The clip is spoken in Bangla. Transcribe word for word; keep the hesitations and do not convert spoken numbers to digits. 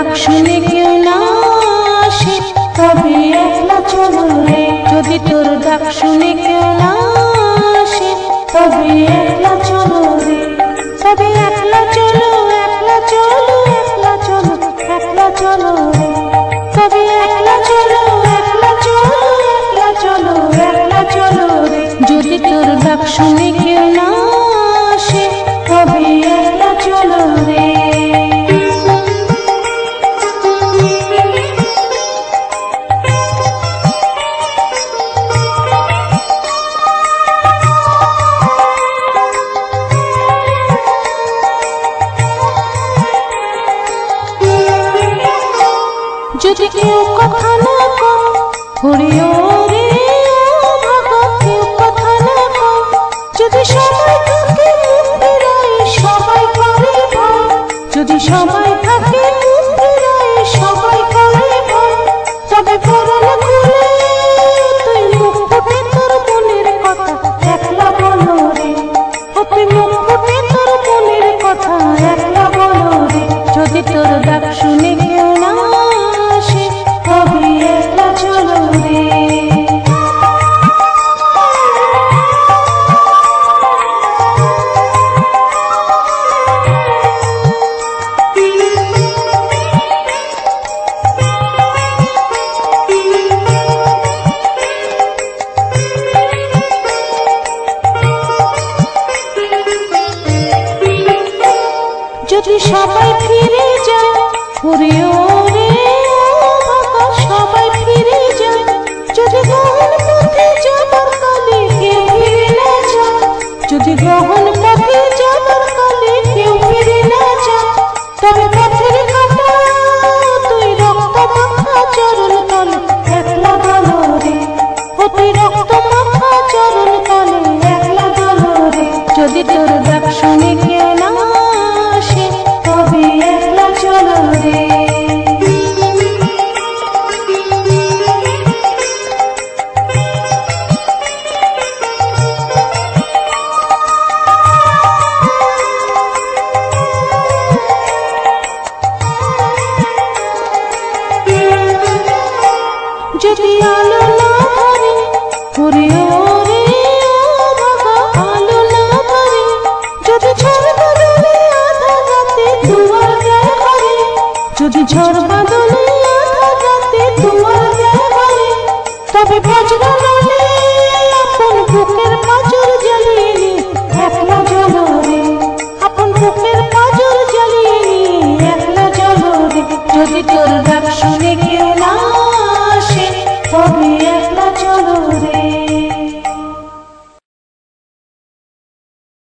শুনে কেউ না আসে তবে একলা চলো রে। যদি তোর ডাক শুনে কেউ না আসে তবে একলা চলো রে। তবে একলা চলো একলা চলো একলা চলো একলা চলো রে। তবে একলা চলো একলা চলো একলা চলো একলা চলো রে। যদি তোর ডাক শুনে কেউ না আসে তবে একলা চলো রে। যদি কেউ কথা না কয় হরি রে ভগত, কেউ কথা না কয় যদি সবাই থাকে মুক্তিরাই সবাই করে ভয়। যদি সবাই থাকে মুক্তিরাই সবাই করে ভয়। তবে পরাণ খুলে তুই মুখ ফুটে তোর মনের কথা একলা বলো রে। তুই মুখ ফুটে তোর মনের কথা একলা বলো রে। যদি তোর ডাক শুনে কেউ না আসে তবে একলা চলো রে। যদি সবাই ফিরে যায় হরি